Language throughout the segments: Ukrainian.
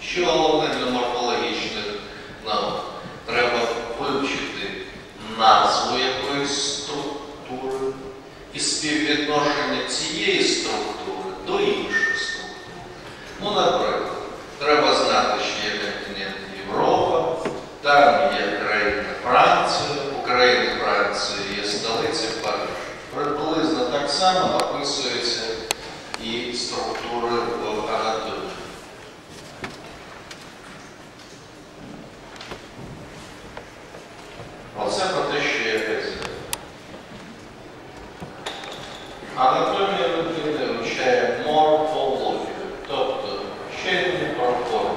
Що головне для морфологічних наук? Треба вивчити назву якоїсь структури і співвідношення цієї структури до іншої структури. Ну, наприклад, треба знати, що є континент Європа, там є країна Франція, у країни Франції є столиця Париж. Приблизно так само описується і структури в анатомії. Оце про те, що я казав. Анатомія людини вивчає морфологію, тобто ще не про форму.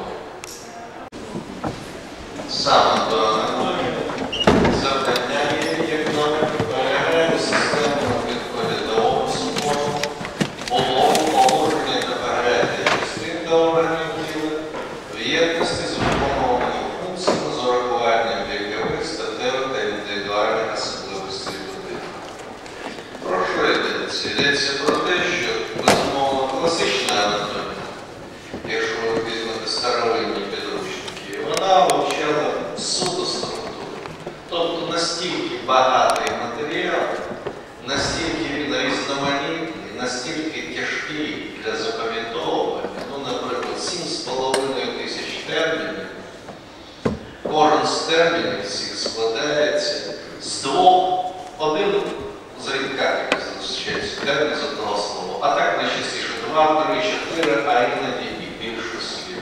Саме до анатомії завдання є, як номер, перегляду систему відповідь до опису форму, улову, положення та перегляду частин до органів тіла, в єдності з виконуваними функціями з урахуванням вікових, статевих та індивідуальних особливостей людини. Про що йдеться? Йдеться про те, що, безумовно, класична анатомія, якщо ви візьмете старовинні підручники, вона вивчала суто структуру. Тобто настільки багатий матеріал, настільки він різноманітний, настільки тяжкий для запам'ятовування, ну, наприклад, 7,5 тисяч термінів, кожен з термінів всіх складається з двох, один зрідка, як зустрічається, термін з одного слова, а так найчастіше 2, 3, 4, а іноді і більше слів.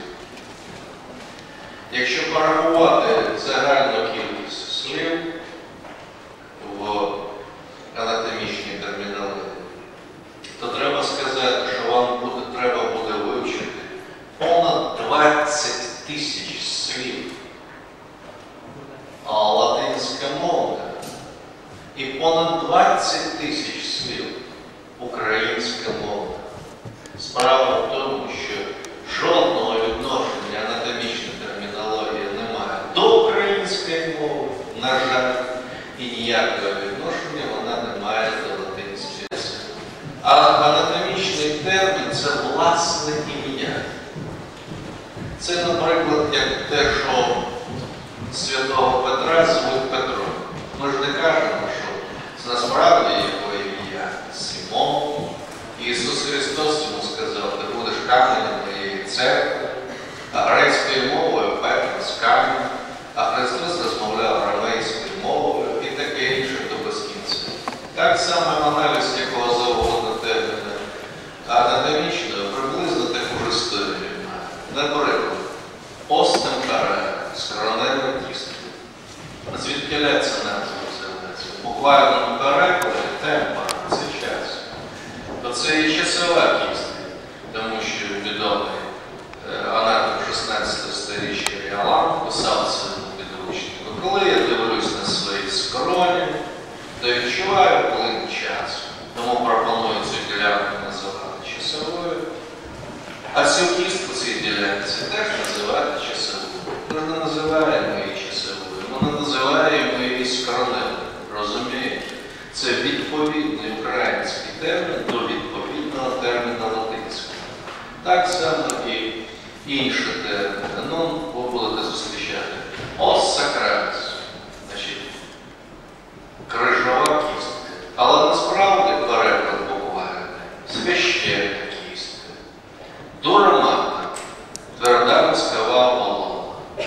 Якщо порахувати загальну кількість слів в анатомічній термінології, то треба сказати, що вам треба буде вивчити понад 20 тисяч слів латинська мова і понад 20 тисяч слів українська мова. Справа в тому, що жодного відношення анатомічна термінологія не має до української мови, на жаль, і ніякого відношення вона не має до латинської мови. А анатомічний термін – це власне ім'я. Це, наприклад, як те, що святого Петра звуть Петро. Ми ж не кажемо, що насправді його ім'я Симон. Ісус Христос йому сказав, ти будеш каменем моєї церкви, а грецькою мовою Петро з каменем, а Христос розмовляв арамейською мовою і таке інше до безкінця. Так само аналіз якого завгодно терміна анатомічного приблизно таку ж історію має. Наприклад, остемкара, скронева кістка. Звідкиля ця назва взялася? В буквальному перекладі темпора – це час. То це і часова кістка, тому що відомий анатом 16 сторіччя Ріалан писав в своєму підручнику: коли я дивлюсь на свої скроні, то відчуваю плин часу. Тому пропоную цю ділянку називати часовою. А цю кістку цій ділянці теж називати часовою. Ми не називаємо її часовою, ми не називаємо її скроневою. Розумієте? Це відповідний український термін до відповідного терміна латинського. Так само і інші терміни. Ну, ви будете зустрічати. Ос сакраліс, значить, крижова кістка. Але насправді переклад буквально священна кістка. Дурамата, тверда мозкова волога.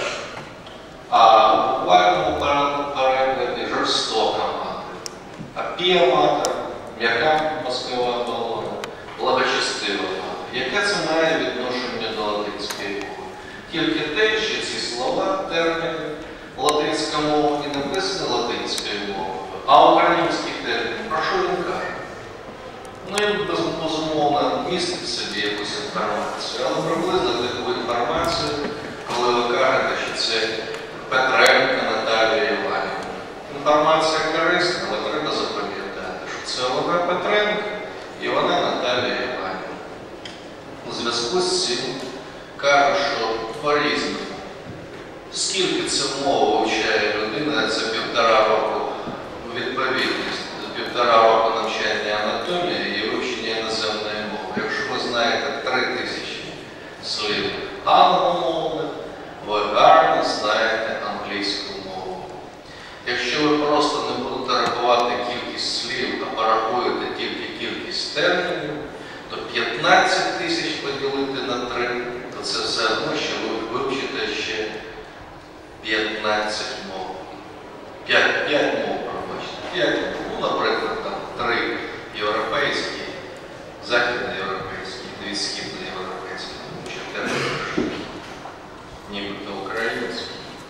А в буквальному перекладі жорстока мати. А піаматор, м'яка мозкова волога, благочестива мати. Яке це має відношення до латинської мови? Тільки те, що ці слова, терміни, латинська мова і написані латинською мовою, а український термін, про що він каже? Ну, він безумовно містить в собі якусь інформацію, але приблизно таку інформацію, коли ви кажете, що це Петренко Наталія Іванівна. Інформація корисна, але треба запам'ятати, що це вона Петренко і вона Наталія Іванівна. У зв'язку з цим кажуть, що по-різному. Скільки це мова вивчає людина за 1,5 року відповідність, за 1,5 року навчання анатомії і вивчення іноземної мови. Якщо ви знаєте 3000 слів англомовних, ви гарно знаєте англійську мову. Якщо ви просто не будете рахувати кількість слів, а порахуєте тільки кількість термінів, то 15 тисяч поділити на 3, то це все одно, що ви вивчите ще 15 мов. 5 мов, пробачте. 5 мов. Ну, наприклад, там 3 європейські, західноєвропейські, 2 східноєвропейські, тому що термін нібито український.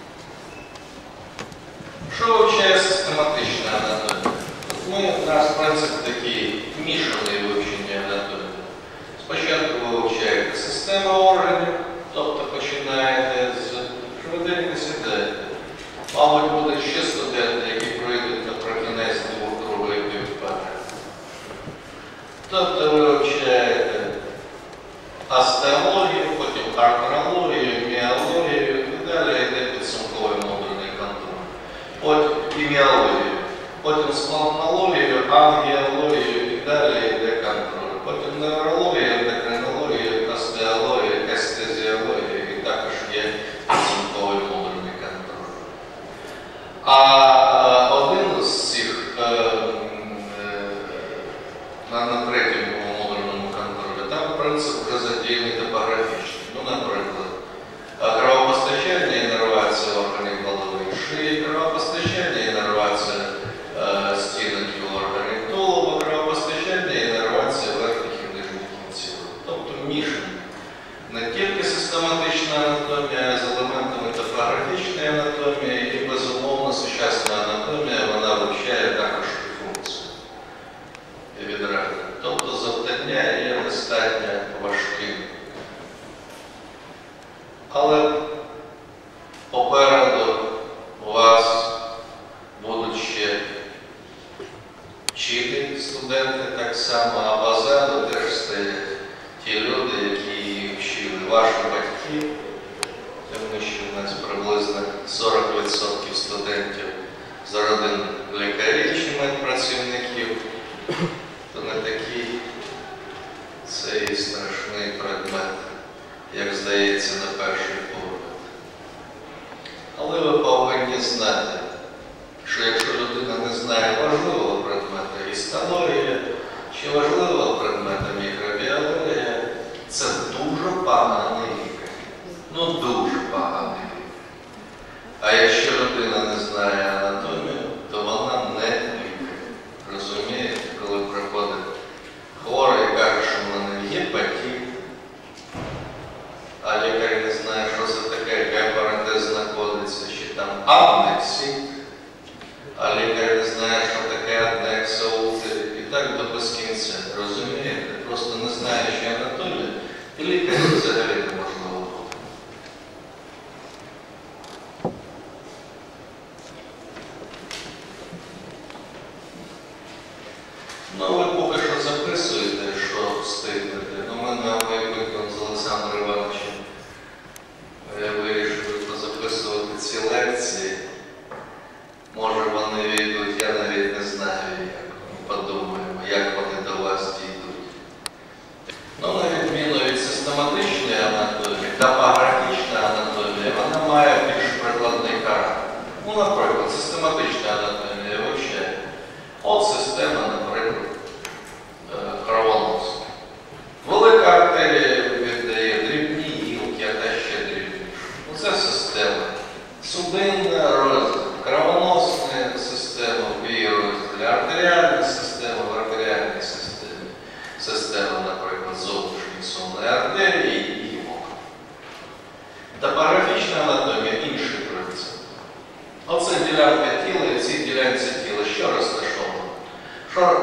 Що вивчає систематична анатомія? У нас принцип такий мішаний вивчення анатомії. Спочатку ви вивчаєте систему органів, тобто починаєте з швиденько сідаєте. Мабуть, будуть ще студенти, які пройдуть на прокінець 2 кругів півпари. Тобто ви вивчаєте остеологію, потім артрологію, міологію і далі йде підсумковий модульний контроль. Потім іміологію, потім спалнологію, ангіологію і далі йде контроль. Потім неврологію, ендокринологію, остеологію, естезіологію і також є підсумковий модульний контроль. А один з цих на третьому модульному контролі, там принцип вже задіяний топографічний. Ну, наприклад, кровопостачання і іннервація органів голови і шиї, кровопостачання і іннервація стінок і органів тулова, кровопостачання і іннервація верхніх і нижніх кінців. Тобто мішані. Не тільки систематична анатомія, а з елементами топографічної анатомії і, безумовно, сучасна анатомія, вона вивчає також і функцію відради. Тобто завдання є достатньо важким. Але попереду у вас будуть ще вчити студенти так само, а позаду теж стоять ті люди, які їх вчили. Ваші батьки, тому що в нас приблизно 40% студентів з родин лікарів чи медпрацівників, то не такий цей страшний предмет, як здається на перший погляд. Але ви повинні знати, що якщо людина не знає важливого предмета гістологія чи важливого предмета мікробіологія, це дуже поганий лікар. Ну, дуже поганий лікар. А якщо людина не знає анатомію, то вона не лікар. Розумієте, коли приходить хворий і каже, що в мене гепатит, а лікар не знає, що це таке гепаритис знаходиться, чи там апнексит, а лікар не знає, що таке аднексоути, і так до безкінця. Розумієте? Просто не знаючи анатомію, і лікар взагалі неможливо бути. Ну, ви поки що записуєте, що встигнете. Ну, ми на майбутньому з Олександром Івановичем вирішили позаписувати ці лекції. Може вони війдуть, я навіть не знаю, як. Подумаємо, як вони до вас дійдуть. Ну, на відміну від систематичної анатомії, топографічна анатомія, вона має більш прикладний характер. Ну, наприклад, систематична анатомія вивчає. От система, наприклад, кровоносу. Велика артерія віддає дрібні гілки, а та ще дрібніше. Це система. Судинна розділ, кровоносна система в її розділі, артеріальна система в артеріальній системі. Система, наприклад, зовнішньої сонної артерії і гімок. Топографічна анатомія – інший принцип. Оце ділянка тіла, і в цій ділянці тіла що розташовано? Що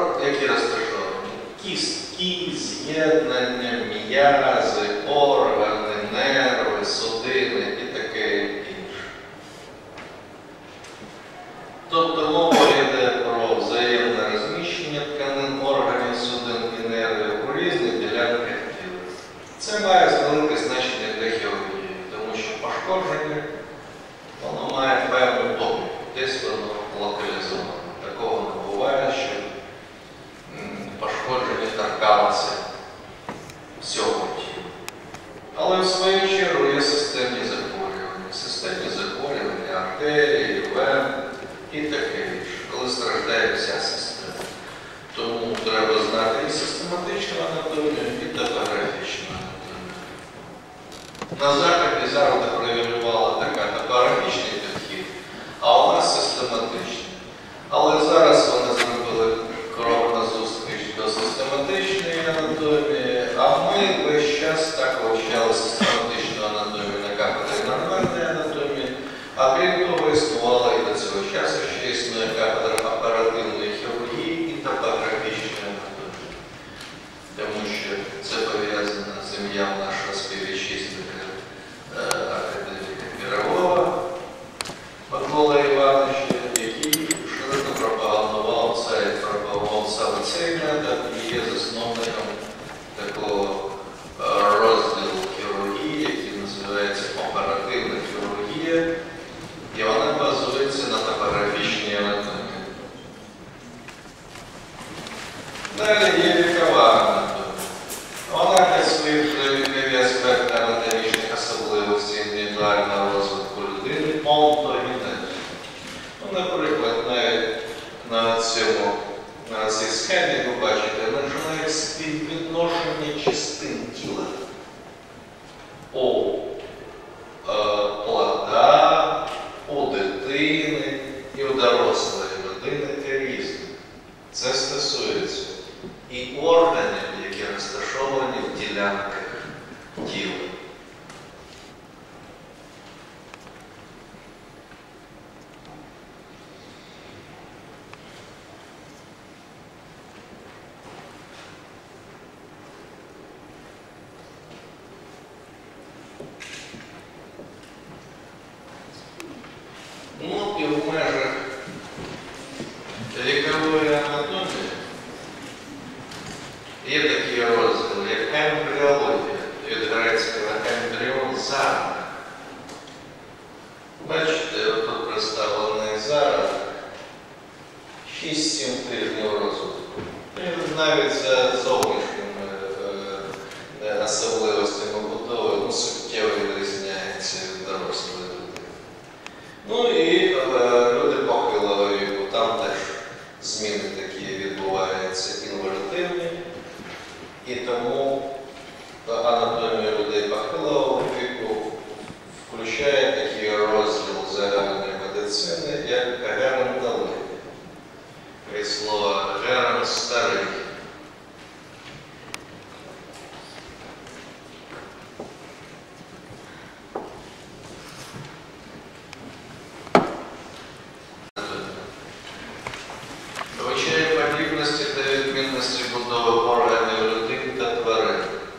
і таке інше, коли страждає вся система. Тому треба знати і систематичну анатомію, і топографічну анатомію. На Заході завжди привілювала така топографічний підхід, а у нас систематичний. Але зараз вони зробили крок назустріч до систематичної анатомії, а ми весь час так вивчали систематичну анатомію на кафедрі нормальної анатомії, а крім того існувала і до цього часу ще існує кафедра оперативної хірургії і топографічної анатомії. Тому що це пов'язано з ім'ям нашого співвітчизника академіка Пірогова Миколи Івановича, який широко пропагандував саме цей метод і є засновником такого розділу хірургії, який називається оперативна хірургія, і вона базується на топографічній анатомії. Далі є вікова анатомія. Вона для своїх вікові аспекти анатомічних особливостей індивідуального розвитку людини онтогенез. Наприклад, навіть на цій схемі ви бачите, навіть співвідношення частин тіла у плода, у дитини і у дорослої людини різні. Це стосується і органів, які розташовані в ділянках тіла. Ну і в межах вікової анатомії є такий розділ, як ембріологія, від грецького ембріон – зародок. Бачите, тут представлений зародок 6-7 тижнів розвитку. І навіть за зовнішніми особливостями будови суттєво відрізняється від дорослої людини. Ну і люди похилого віку, там теж зміни такі відбуваються інвертивні, і тому анатомія людей похилого віку включає такий розділ загальної медицини, як геронтологія. Від слова герон – старий. Вивчає подібності та відмінності будови органів людини та тварин.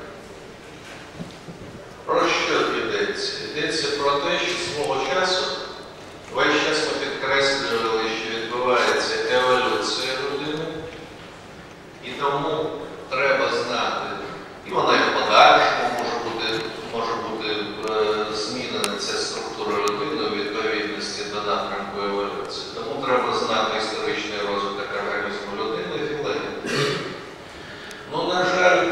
Про що йдеться? Йдеться про те, що свого часу весь час ми підкреслювали, що відбувається еволюція людини, і тому треба знати, і вона і в подальшому може бути змінена ця структура людини у відповідності до напрямку еволюції. Тому треба знати історичний розвиток організму людини і філогенетику. Ну, на жаль,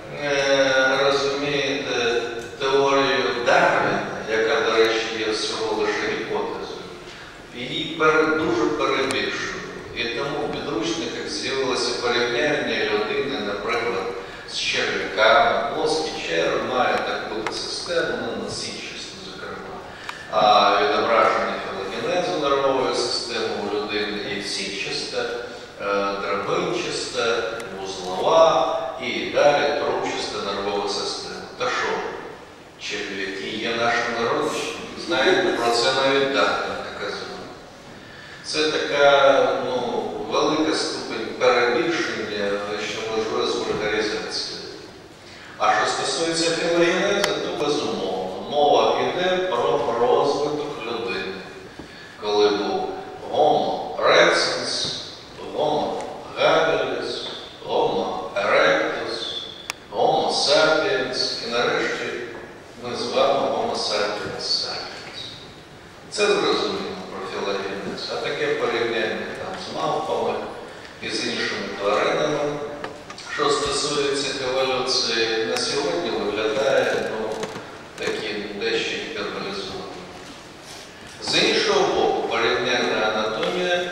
розумієте, теорію Дарвіна, яка, до речі, є всього лише гіпотезою, її дуже перебільшують. І тому в підручниках з'явилося порівняння людини, наприклад, з черв'яками. Плоский черв має таку систему, насиччасту, зокрема. А відображення філогенезу нервової системи у людини є сітчаста, драбинчаста, вузлова і далі трубчаста нервова система. Та що? Черв'яки є нашими родичами. Знаєте, про це навіть Дарвін не казав. Це така, велика ступень перебільшення, що можливо з вульгаризацією. А що стосується філогенезу, то безумовно. Мова йде про розвиток людини. Коли був Homo recens, Homo habilis, Homo erectus, Homo sapiens і нарешті ми з вами Homo sapiens sapiens. Це зрозуміло про філогенез. А таке порівняння там з мавпами і з іншими тваринами, що стосується еволюції, на сьогодні виглядає таким дещо гіперболізованим. З іншого боку, порівняння анатомія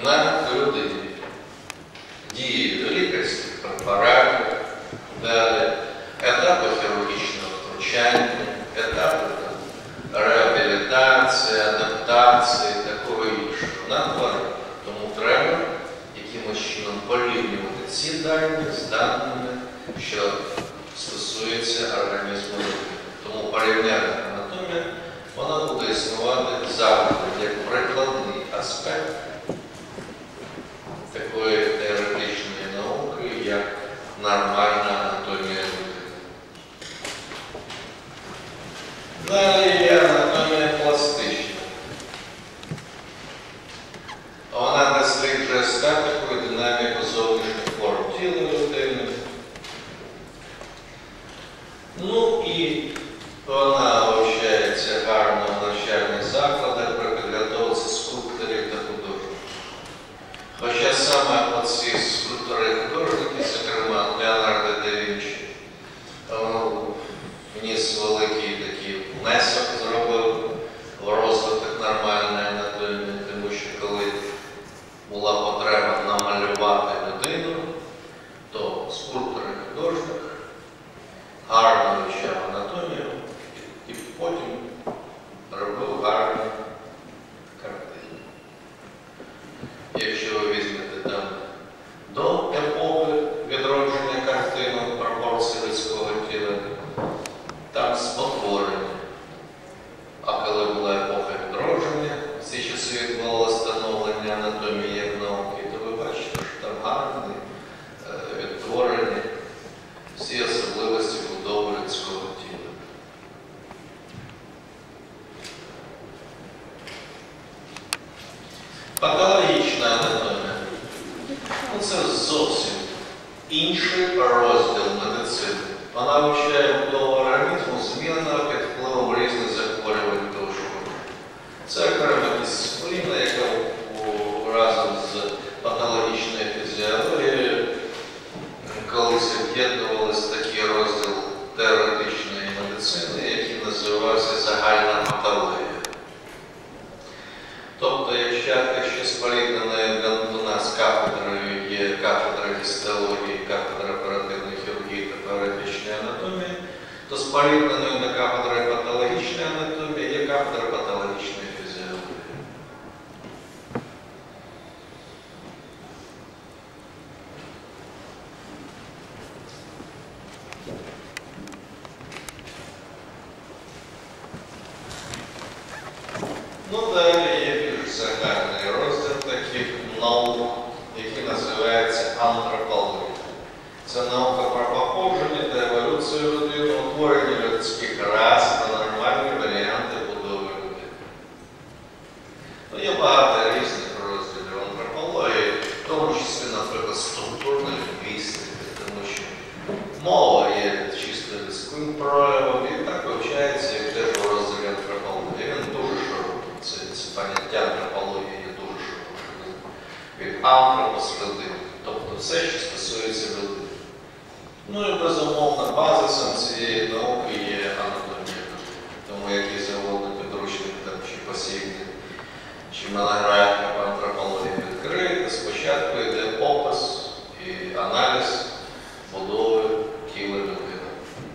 на людині. Дії лікарських препаратів, далі етапи хірургічного втручання, етапи реабілітації, адаптації, такого іншого. Наоборот, тому треба якимось чином порівнювати ці дані з даними, що стосується організму людини. Тому порівняння анатомія, вона буде існувати завжди як прикладний аспект такої теоретичної науки, як нормальна анатомія людини. Далі є анатомія пластична. Вона досліджує статику і динаміку зовнішніх форм тіла людини. Ну і вона вивчається гарно в навчальних закладах при підготовці скульпторів та художників. Хоча саме оці скульптори і художники, зокрема Леонардо да Вінчі, вніс великий такий внесок, зробив в розвиток нормальної анатомії, тому що коли була потреба намалювати людину, то скульптор і художник гарно вивчав анатомію і потім робив гарні картини. Якщо ви візьмете там до епохи відродження картини пропорції людського тіла, там спотворення. А коли була епоха відродження, в ці часи відбувалося становлення анатомії як науки, то ви бачите, що там гарні, відтворені всі особливості будови людського тіла. Патологічна анатомія. Це зовсім інший розділ медицини. Вона вивчає будову організму, зміненого під впливом різних захворювань та ушкоджень. Це окрема дисципліна, яка разом з патологічною фізіологією колись об'єднувалися такий розділ теоретичної медицини, який називався загальна патологія. Тобто, якщо спорідненою до нас кафедрою є кафедра гістології, кафедра оперативної хірургії та теоретичної анатомії, то спорідненою до кафедри патологічної анатомії є кафедра патологічної фізіології. Ну, далі є більш загальний розділ таких наук, який називається антропологія. Це наука про походження та еволюцію людини, утворення людських рас та нормальні варіанти будови людини. Ну, є багато різних розділів антропології, в тому числі, наприклад, структурної лінгвістики, тому що мова є чисто людським проявом і так вивчається, як теж у розділі антропології. Він дуже широкий. Це поняття антропології є дуже широким. Від антропос – людини. Тобто все, що стосується людини. Ну і, безумовно, базисом цієї науки є анатомія. Тому який заводний підручник чи посібник, чи монографія по антропології відкрита, спочатку йде опис і аналіз будови тіла людини.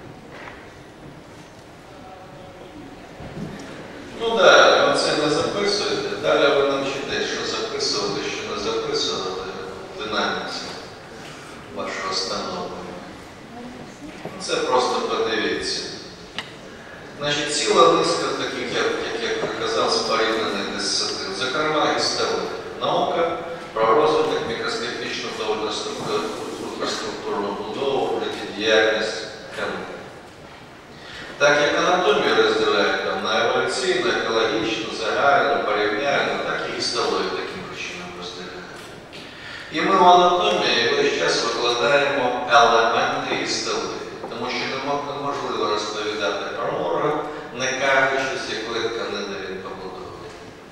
Ну далі, ви це не записуєте, далі ви навчитесь, що записувати, що не записувати в динаміці вашого становлення. Це просто подивіться. Значить, ціла низка таких, як я казав, споріднених дисциплін. Зокрема, гістологія. Наука про розвиток мікроскопічну та ультраструктурну будову, життєдіяльність тканин. Так як анатомію розділяють на еволюційну, екологічну, загальну, порівняльну, так і гістологію таким чином розділяють. І ми в анатомії весь час викладаємо елементи гістології. Тому що неможливо розповідати про орган, не кажучи, з якої тканини він побудований.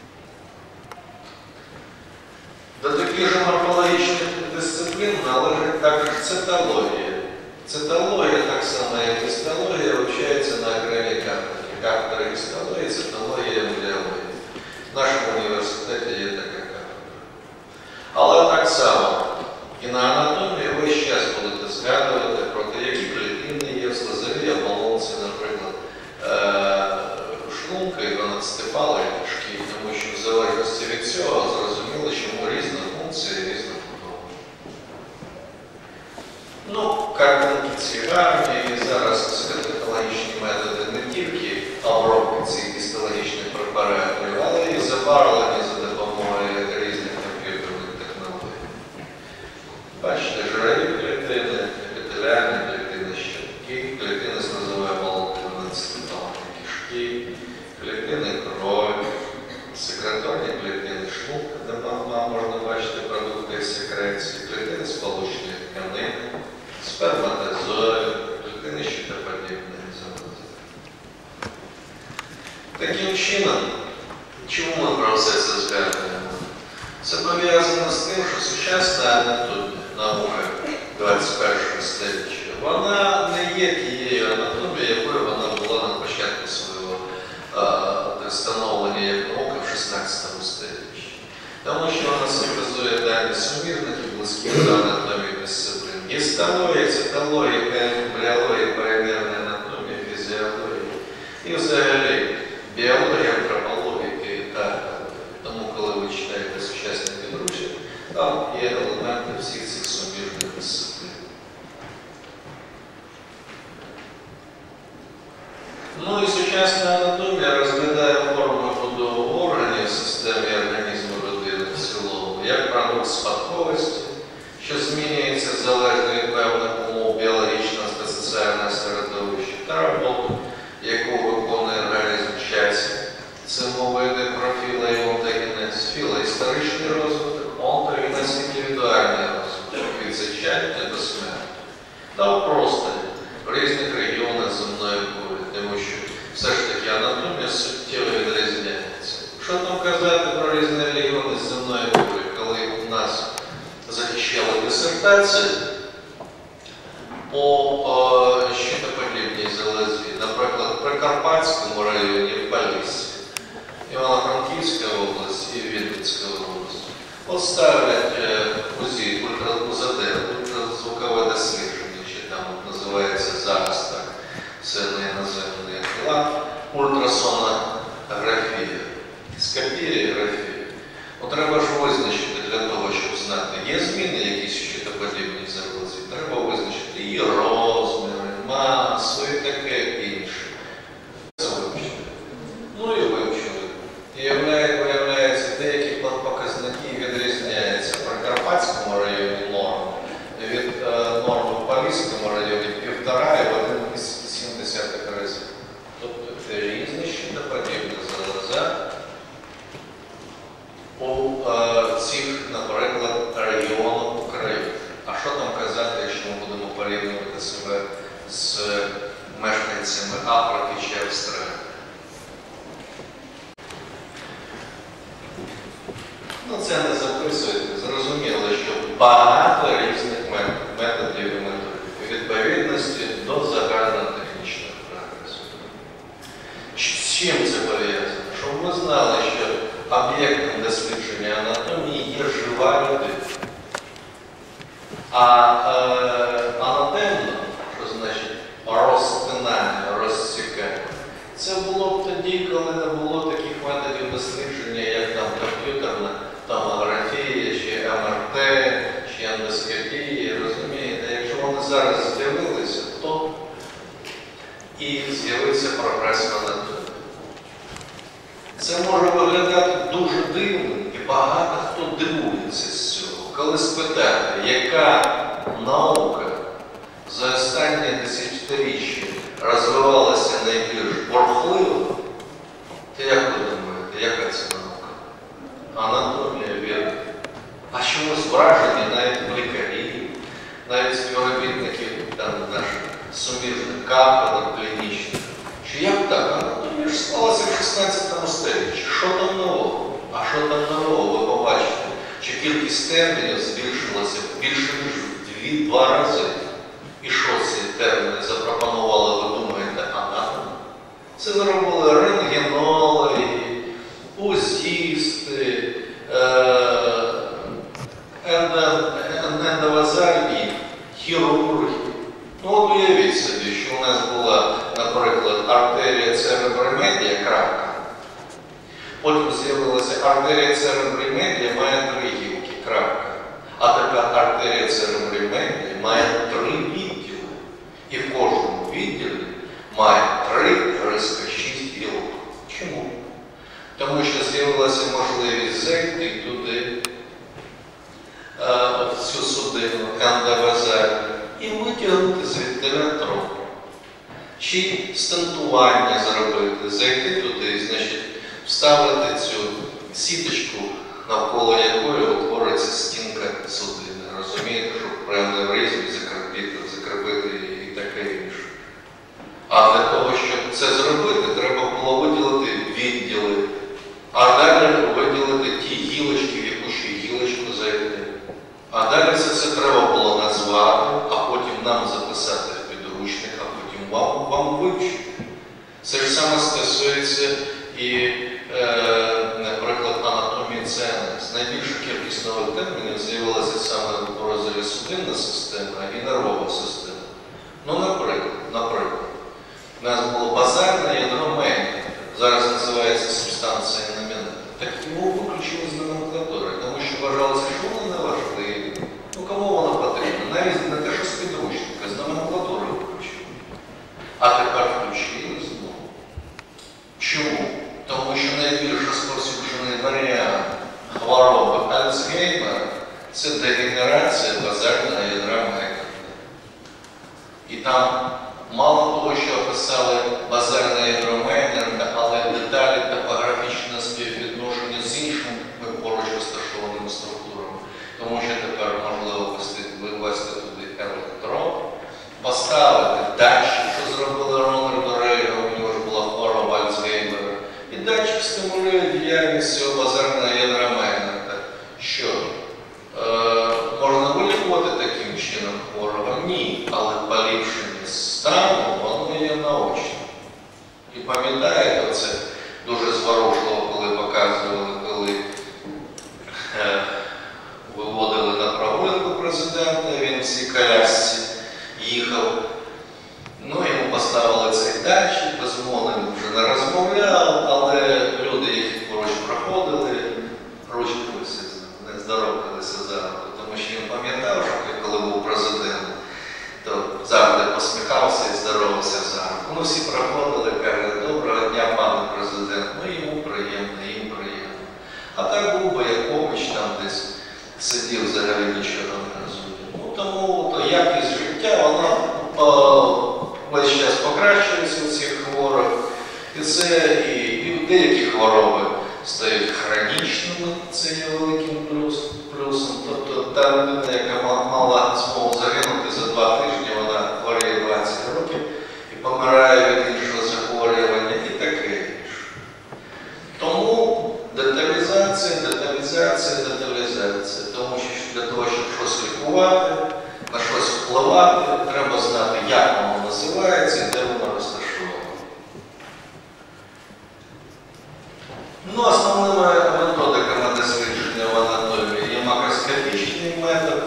До таких же морфологічних дисциплін належить також цитологія. Цитологія, так само як гістологія, вивчається на окремій кафедрі. Кафедра гістології, цитологія, ембріологія. В нашому університеті є така кафедра. ці гарні, і зараз високотехнологічні методи не тільки обробки цих гістологічних препаратів, але і забарвлені за допомогою різних комп'ютерних технологій. Бачите, жирові клітини, епітеліальні клітини щитки, клітини з називаємо центральної кишки, клітини крові, секреторні клітини шлунка, де можна бачити продукти секреції, клітини сполучної тканини, сперматозоїд, клітини щитоподібної залози. Таким чином, чому ми про все це згадуємо? Це пов'язано з тим, що сучасна анатомія, наука 21 століття, вона не є тією анатомією, якою вона була на початку свого становлення як наука в 16 столітті. Тому що вона синтезує дані сумірних і близьких до анатомії дисциплін. Гістологія, цитологія, ембріологія, перемірна анатомія, фізіологія і взагалі біологія, антропологія і так. Тому, коли ви читаєте сучасні підручники, там є елементи всіх цих суміжних дисциплін. Ну і сучасна анатомія розглядає форму будову органів в системі організму людини в цілому, як продукт спадковості, що змінюється залежно від певних умов біологічного та соціального середовища, та роботу, яку виконує організм в часі. Це види профіла і онтогенез, філоісторичний розвиток, онтогенез індивідуальний розвиток, від зачаття до смерті. Та в просторі, в різних регіонах земної кулі, тому що все ж таки анатомія суттєво відрізняється. Що там казати про різні регіони земної кулі, коли у нас захищали дисертації по щитоподібній залозі, наприклад, в Прикарпатському районі, в Поліссі, Івано-Франківська область і Вінницька область. От ставлять УЗІ, ультразвукове дослідження, чи там називається зараз так, це не іноземний лад, ультрасонографія, скопієграфія. Треба ж визначити для того, щоб знати, є зміни якісь в щитоподібній залозі, треба визначити і розміри, масу і таке інше. Це вивчили. Ну і вивчили. І виявляється, деякі показники відрізняються в Прикарпатському районі норм, від норми в Поліському районі 1,5 і 1,7 разів. Тобто це різні щитоподібні залоза у цих, наприклад, регіонах України. А що там казати, якщо ми будемо порівнювати себе з мешканцями Африки чи Австралії? Ну, це не записуйте. Зрозуміло, що багато різних методів і методів відповідності до загальнотехнічного прогресу. З чим це пов'язано? Щоб ми знали, що об'єктом дослідження анатомії є жива людина. А анатемно, що значить розтинання, розсікання, це було б тоді, коли не було таких методів дослідження, як там комп'ютерна томографія, чи МРТ, чи ендоскопія, розумієте? Якщо вони зараз з'явилися, то і з'явився прогрес в анатомії. Це може виглядати дуже дивно, і багато хто дивується з цього. Коли спитати, яка наука за останні десятиріччя розвивалася найбільш бурхливо, то як ви думаєте, яка це наука? Анатомія, вірно. А чомусь вражені навіть лікарі, навіть співробітники наших суміжних кафедр клінічних. Що як так? Анатомія ж склалася в 16 столітті. Що там нового? А що там нового? Ви побачите, що кількість термінів збільшилася більше, ніж в 2 рази. І що ці терміни запропонували, ви думаєте, анатоми? Це зробили рентгенологи, УЗІсти, ендовазальні хірурги. Ну от уявіть собі, що у нас була, наприклад, артерія церебромедія, крапка. Потім з'явилася артерія церебромедія, має 3 гілки, крапка. А така артерія церебромедія має 3 відділи. І в кожному відділі має 3-6 гілок. Чому? Тому що з'явилася можливість зайти туди, в цю судину НДВЗ, і витягнути звідтиля трохи. Чи стентування зробити, зайти туди, значить, вставити цю сіточку, навколо якої утвориться стінка судини. Розумієте, щоб певний ризик закріпити і таке інше. А для того, щоб це зробити, треба було виділити відділи, а далі виділити ті гілочки, в яку ще гілочку зайти. А далі це треба було назвати, а потім нам записати в підручник, а потім вам вивчити. Це ж саме стосується і, наприклад, анатомії ЦНС. Найбільша кількість нових термінів з'явилася саме в розділі судинна система і нервова система. Ну, наприклад, у нас було базальне ядро Мейнінга, зараз називається субстанція номінальна. Так його виключили з номенклатури, тому що вважалося, що воно не важливе. Ну, кому воно потрібно? Навіть не те, що з підручника, з номенклатури виключили. А тепер включили знову. Чому? Тому що найбільш розповсюджений варіант хвороби Альцгеймера – це дегенерація базального ядра Мейнінга. І там мало того, що описали базальне ядро Мейнінга, але деталі топографічне співвідношення з іншими поруч розташованими структурами. Тому що тепер можливо вивести туди електрод, поставити датчик, що зробили Рональду Рейгану, у нього ж була хвороба Альцгеймера. І датчик стимулює діяльність цього базального ядра Мейнінга. Що? Можна вилікувати таким чином хворого? Ні, але поліпшення стану, воно є наочно. І пам'ятаєте, це дуже зворушливо, коли показували, коли виводили на прогулянку президента, він в цій колясці їхав. Ну, йому поставили цей датчик, безумовно, він вже не розмовляв, але люди, які поруч проходили, ручкалися, не здоровкалися завжди, тому що він пам'ятав, що коли був президент, то завжди посміхався і здоровався завжди. Ну, всі проходили, кажуть, доброго дня, пане президент, ну, йому приємно, їм приємно. А так був би Якович там десь сидів, взагалі нічого не розумів. Ну, тому то якість життя, вона весь час покращується у цих хворих. І це і деякі хвороби стають хронічними, це є великим плюсом. Тобто та людина, яка мала змогу загинути за 2 тижні, вона хворіє 20 років і помирає від іншого захворювання і таке інше. Тому деталізація. Тому що для того, щоб щось лікувати, на щось впливати, треба знати, як воно називається і де воно розташоване. Ну, основними методиками дослідження в анатомії є макроскопічний метод,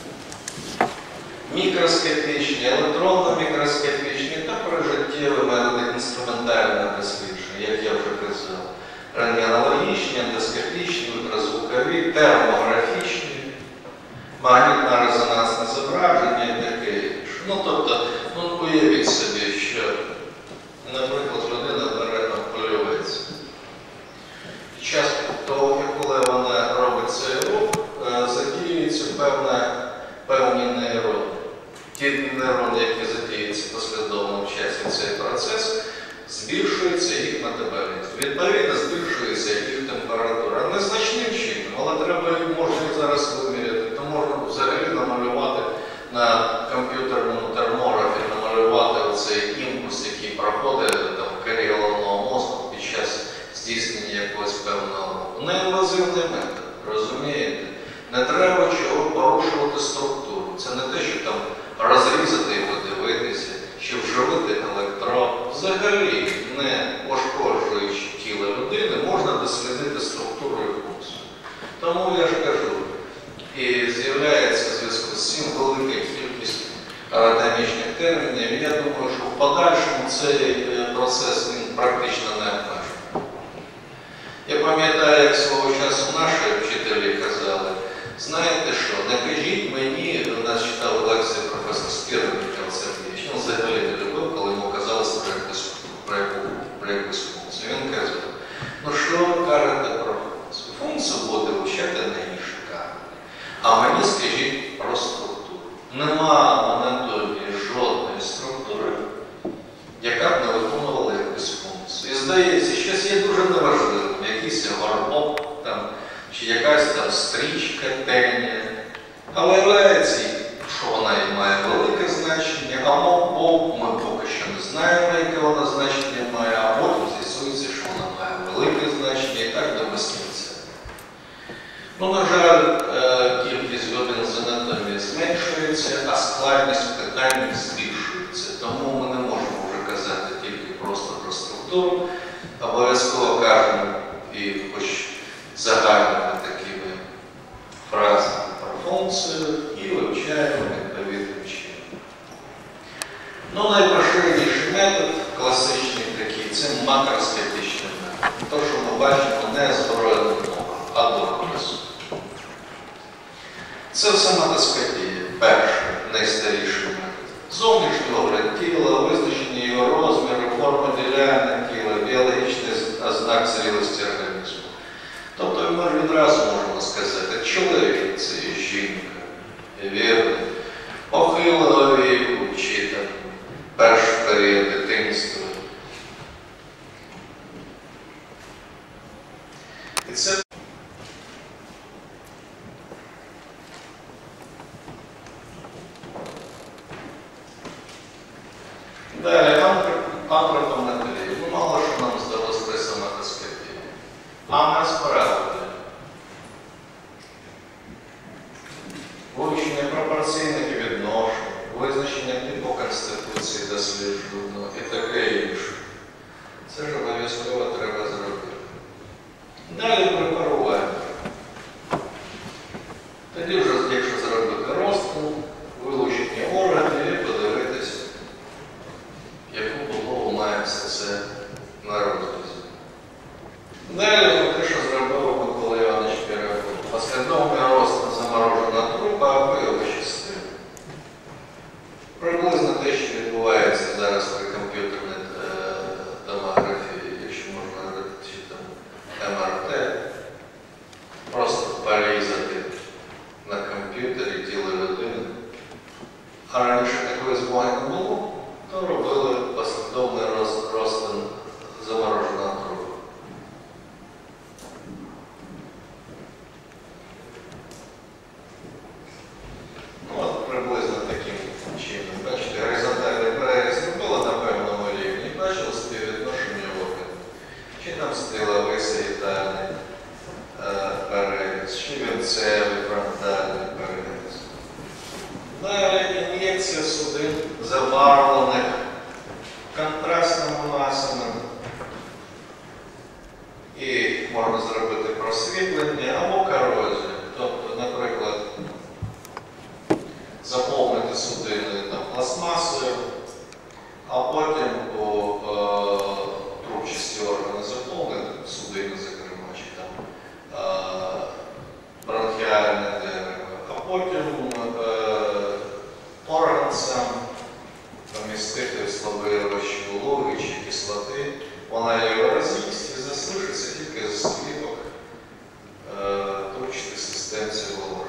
мікроскопічний, електронно-мікроскопічний та прожиттєвий метод інструментального дослідження, як я вже казав. Рентгенологічні, ендоскопічні, ультразвукові, термографічні, магнітно-резонансне зображення і таке інше. Ну, тобто, уявіть собі, що, наприклад, людина бере там полювець. Під час того, коли вона робить цей рух, задіюються певні нейрони. Ті нейрони, які задіюються послідовно в часі цей процес, збільшується їх метаболізм. Відповідно, збільшується їх температура. Незначним чином, але треба, можна зараз виміряти, то можна взагалі намалювати на комп'ютерному термографі, намалювати оцей імпульс, який проходить там, в корі головного мозку під час здійснення якогось певного руху. Неінвазивний метод, розумієте? Не треба чого порушувати структуру. Це не те, що там розрізати і подивитися, чи вживити електрод. Взагалі, не пошкоджуючи тіло людини, можна дослідити структуру і функцію. Тому я ж кажу, і з'являється в зв'язку з цим велика кількість анатомічних термінів. Я думаю, що в подальшому цей процес він практично не обмежений. Я пам'ятаю, як свого часу наші вчителі казали, знаєте що, не кажіть мені, у нас читав лекцію професор Спірник Михайло Сергійович, він про структуру. Нема в анатомії жодної структури, яка б не виконувала якусь функцію. І здається, щось є дуже неважливим, якийсь горбок там, чи якась там стрічка, тенія. Але виявляється, що вона і має велике значення, або ми поки що не знаємо, яке вона значення має, а потім з'ясується, що вона має велике значення, і так до безкінця. Ну, на жаль, кількість годин з анатомії зменшується, а складність питань збільшується. Тому ми не можемо вже казати тільки просто про структуру, обов'язково кажемо і хоч загальними такими фразами про функцію і вивчаємо відповідним чином. Ну, найпоширеніший метод, класичний такий, це макроскопічний метод. Те, що ми бачимо не зброєним мовою, а доказом. Це всематоскопія, перший, найстаріший метод. Зовнішній огляд тіла, визначення його розміру, форми діляння тіла, біологічний ознак зрілості організму. Тобто ми відразу можемо сказати, чоловік це жінка, вірно, похилого віку, чи там перший період дитинства. І це далі, антропометрія. Ну, мало що нам здалося при самотоскопії. Амноспорадія. Вивчення пропорційних відношень, визначення типу конституції досліджуваного і таке інше. Це ж обов'язково треба зробити. Далі препарування. Тоді вже, якщо зробити розтин, вилучення органів і подивитися, яку було має все це на розрізі. Далі те, що зробив Микола Іванович Пірогов. Послідовний розтин заморожена трупа, або його частини. Приблизно те, що відбувається зараз при комп'ютерній томографії, якщо можна робити, чи там МРТ, просто порізати на комп'ютері тіло людини. А раніше такої змоги не було, то робили послідовний розтин замороженого трупа. Ну, от приблизно таким чином. Бачите, горизонтальний переріз робила на певному рівні, бачили співвідношення органів. Чи там стріловий саїтальний переріз, чи вінцевий фронтальний переріз. Далі ін'єкція судин забарвлених контрастними масами. І можна зробити просвітлення або корозію. Тобто, наприклад, заповнити судини пластмасою, а потім по трубчасті органи заповнити, судини, зокрема, чи там бронхіальне дерево, а потім орган сам помістити в слабий розчин вологи чи кислоти, вона його роз'їсть і залишиться тільки з сліпок трубчатих систем цього органу.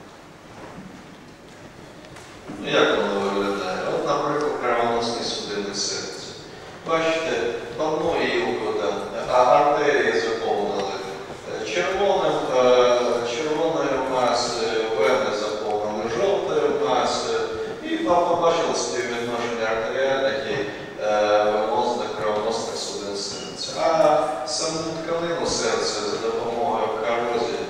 Ну, як воно виглядає? От, наприклад, кровоносний судинний серце. Бачите, одну гілку там, артерії заповнили червоною масою, вени заповнили жовтою масою, і побачили співвідношення артеріальних і венозних кровоносних судин серця. А саму тканину серця за допомогою корозії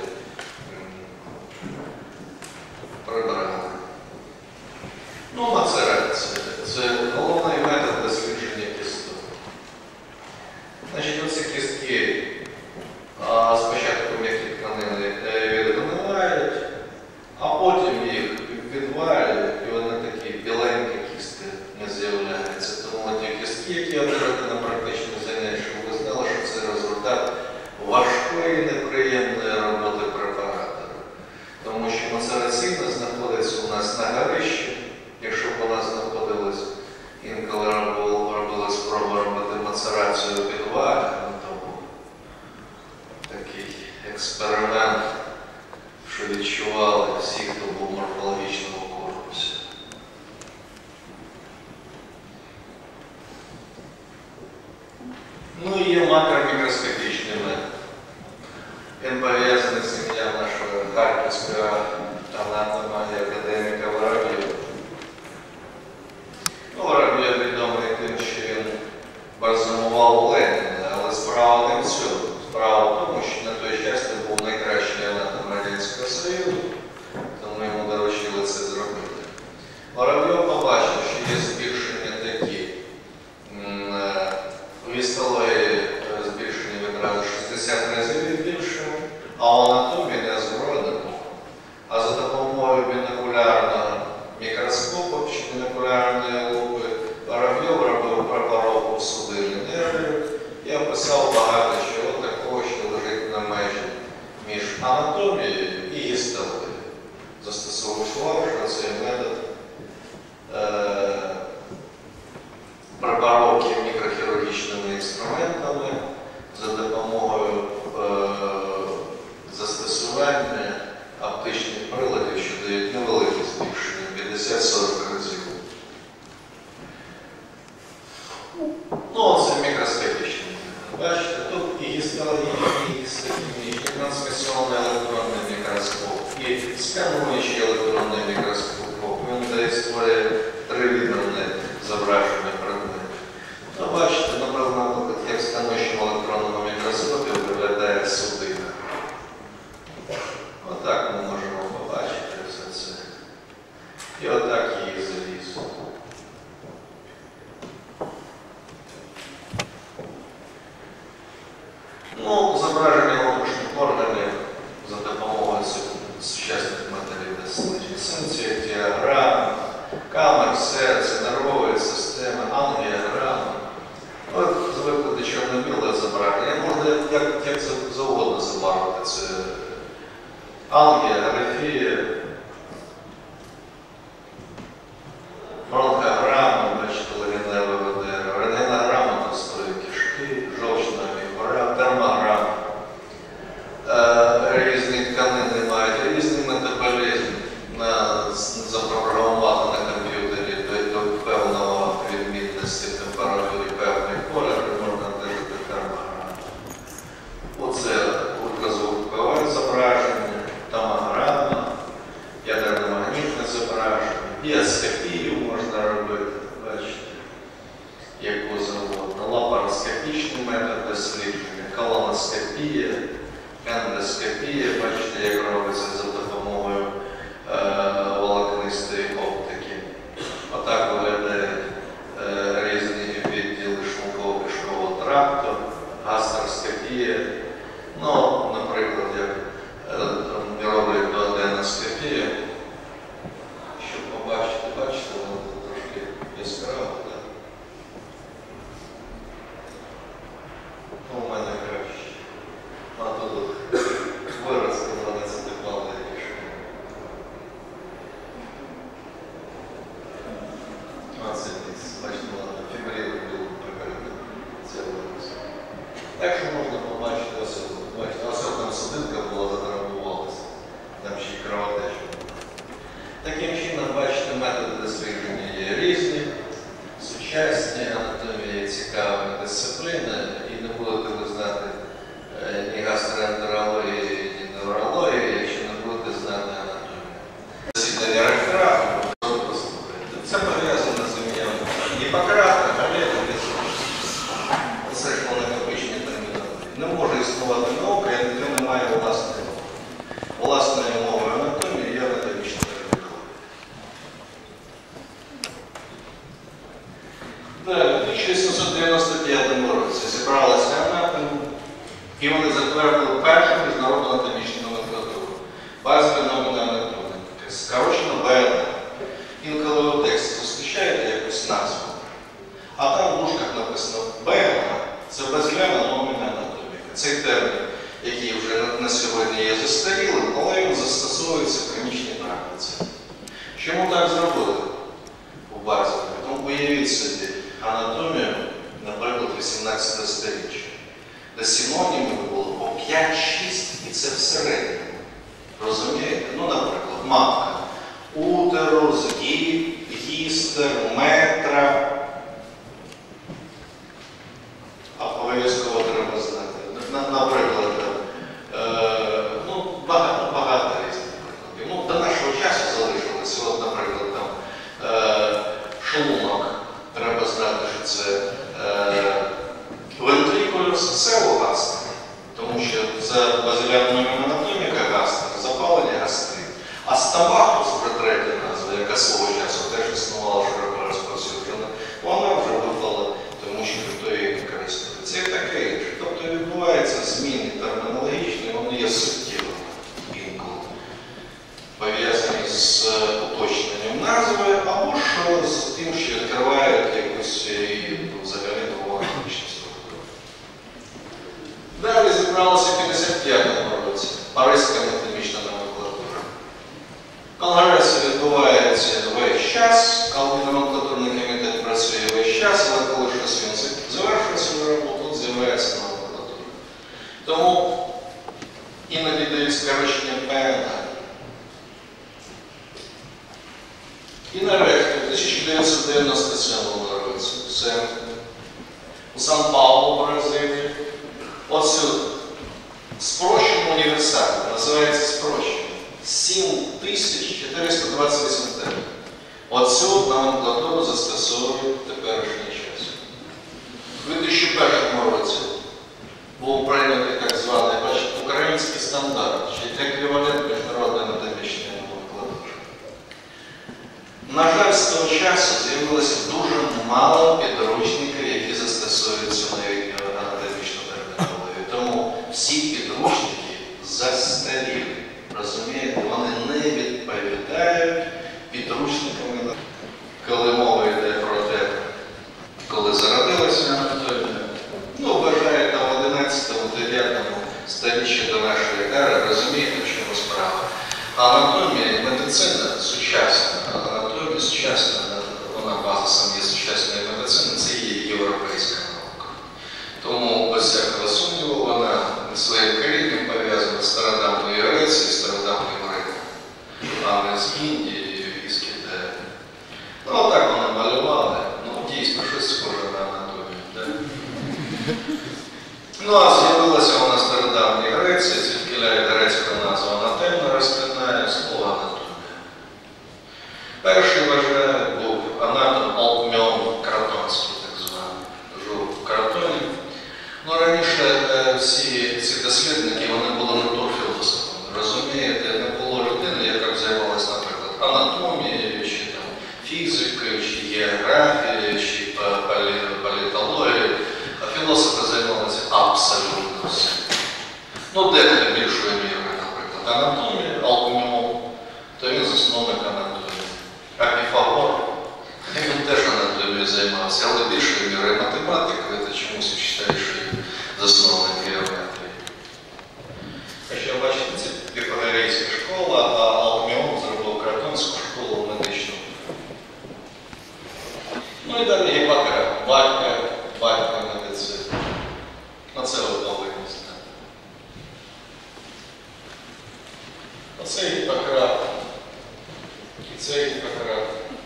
прибрали. Ну, мацерація. Це головний метод дослідження кісток. Значить, оці кістки спочатку м'які тканини відгнивають, а потім їх відвалюють, і вони такі біленькі кістки не з'являються. Тому ті кістки, які одержати на практичних заняттях, щоб ви знали, що це результат важкої, неприємної роботи препаратора. Тому що мацераційна знаходиться у нас на горищі. Якщо б вона знаходилась, інколи робили спробу робити мацерацію під вагами, то був такий експеримент, що відчували всі, хто був морфологічно і є макро-мікроскопічний метод. Він пов'язаний з ім'ям нашого харківського анатома і академіка Вороб'єва. Вороб'єв відомий тим, що він базував у Леніна, але справа не в цьому. Справа в тому, що на той час він був найкращий анатом Радянського Союзу, тому йому доручили це зробити. Вороб'єв побачив, що є збільшення такі. У гістології збільшення відразу 60 разів більшими, а в анатомії не згородимо. А за допомогою бінокулярного мікроскопу чи бінокулярної лупи Вороб'єв робив препаровку судинних нервів і описав багато чого такого, що лежить на межі між анатомією і гістологією. Застосовувавши цей метод препаровки мікрохірургічними інструментами за допомогою застосування оптичних приладів, що дають невелике збільшення 50-40 разів. Ну, це мікроскопічний. Бачите, тут і гістологічний, і трансмісіонний електронний мікроскоп, і скануючий електронний мікроскоп. Він дає створює тривимірне зображення предметів. Ну, бачите, напевно, як в скануючому електронному мікроскопі виглядає судина. Отак ми можемо побачити все це. І отак її залізти. Ну, зображення внутрішніх органів за допомогою сучасних матеріалів досліджень. Сенсія діаграм, камер, серце, нервової системи, ангіограми. От звикли до чорно-біле зображення. Можна як завгодно забарвити це. Ангіографія, бронхограма, бачите, легеневе дерево, рентгенограма товстої кишки, жовчна міхора, термограма. Різні тканини мають різний метаболізм, запрограмувати на комп'ютері до певного відмінності температури певних кольорів можна дивити термограму. Оце ультразвукове зображення, томограма, ядерно-магнітне зображення, біоскопію можна робити, бачите, яку завгодно, лапароскопічний метод дослідження, колоноскопія, ендоскопія, бачите, як робиться за допомогою волокнистої оптики. Отак виглядають різні відділи шлунково-кишкового тракту, гастроскопія. Ну, наприклад, як роблять дуоденоскопію, щоб побачити, бачите, воно трошки яскраво, так? У мене краще. А тут вирости 12-палий рішення. 20 місяців, бачите, фібрили було прикольно. Це вирос. Так що можна побачити особливо. Бачите, особливо судинка була, затравмувалася. Там ще й кровотеча. Таким чином, бачите, методи дослідження є різні, сучасні, анатомія цікава дисципліна, і не будете ви знати ні гастроентерології, ні неврології, якщо не будете знати анатомію. Засідання реферату, послухайте, це пов'язано з ім'ям Гіппократа, Галена, це ж монотипічні термінології. Не може існувати наука, яка не має власної мови анатомії і анатомічної термінології. Далі, у 1795 році зібралися анатоми, і вони затвердили першу міжнародну анатомічну номенклатуру. Базові номени анатомії, скорочено БН. Інколи у тексті зустрічаєте якусь назву, а там в дужках написано БН. Це безгляна номена анатоміка. Цей термін, який вже на сьогодні є застарілим, але він застосовується в клінічній практиці. Чому так зробили у базі? Тому уявіть собі анатомію, наприклад, 18 сторіччя, де синонімів було по 5-6, і це всередині. Розумієте? Ну, наприклад, матка, утерус, гістер, метра, а обов'язково третя назва, яка свого часу теж існувала широко розповсюджена, вона вже випала, тому що ніхто її не користується. І таке інше. Тобто відбуваються зміни термінологічні, вони є суттєвими інколи, пов'язані з уточненням назви, або ж з тим, що відкривають якусь взагалі нову аналогічну структуру. Далі зібралося в 55-му році Паризька математична номенклатура. Конгреси відбуваються весь час, коли номенклатурний комітет працює весь час, але коли щось він завершує свою роботу, тут з'являється номенклатура. Тому іноді дають скорочення ПНГ. І нарешті, в 1997 році, це у Сан-Паулу, Бразилії, оцю спрощену універсальну, називається спрощену, 7428 термінів. Оцю номенклатуру застосовують в теперішній час. У 2001 році був прийнятий так званий український стандарт, чи еквівалент міжнародної математичної номенклатури. На жаль, з того часу з'явилося дуже мало підручників, які застосують цю новітню анатомічну термінологію. Тому всі підручники застарілі. Розумієте, вони не відповідають підручникам, коли мова йде про те, коли зародилася анатомія. Ну, вважають там в 11-9 сторіччі до нашої ери, розумієте, в чому справа. Анатомія і медицина сучасна, анатомія сучасна, вона базисом є сучасної медицини, це є європейська наука. Тому, без всякого сумніву, вона своїм корінням пов'язана з стародавньою Грецією, стародавнім Римом, а не з Індією і з Китаєм. Ну, отак вони малювали, ну, дійсно, щось схоже на анатомію, так? Ну, а з'явилася вона стародавній Греції, звідки грецька назва анатемна розпинає слово анатомія. Перший, вважаю, був анатом Алкмеон Кротонський, так званий, жив в Кротоні. Ну, раніше всі ці дослідники, вони були натурфілософами. Розумієте, не було людини, яка б займалася, наприклад, анатомією, чи там фізикою, чи географією, чи політологією. А філософи займалися абсолютно всім. Ну, дехто більшою мірою, наприклад, анатомія, Алкмеон, то він засновник анатомії. А Піфагор, він теж анатомією займався, але більшою мірою математикою, це чомусь вважає, що він засновник геометрії. Хоча, бачите, це піфагорейська школа, а Алкмеон зробив Кротонську школу медичну. Ну і далі Гіппократ, батько медицини. Оце ви повинні знати. Оце Гіппократ. І це Гіппократ.